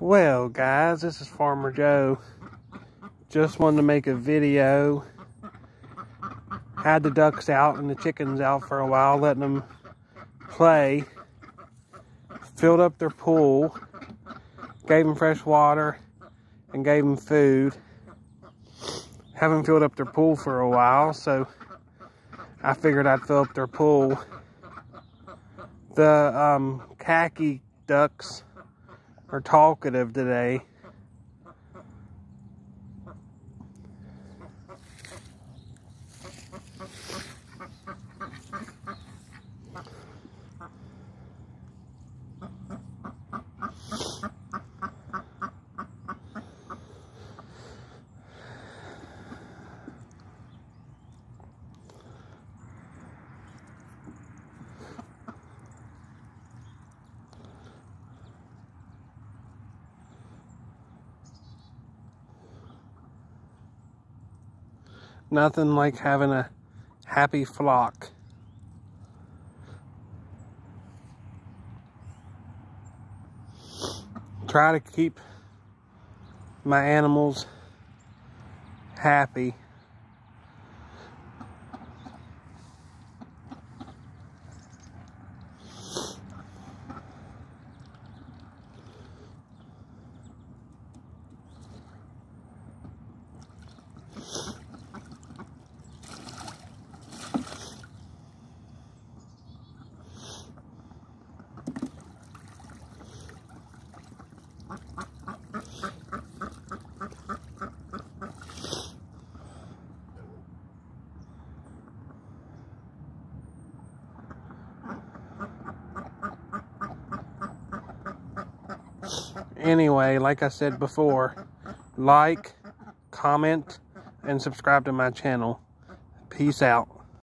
Well guys, this is Farmer Joe. Just wanted to make a video. Had the ducks out and the chickens out for a while, letting them play. Filled up their pool, gave them fresh water, and gave them food. Haven't filled up their pool for a while, so I figured I'd fill up their pool. The khaki ducks are talkative today. Nothing like having a happy flock. Try to keep my animals happy. Anyway, like I said before, like, comment, and subscribe to my channel. Peace out.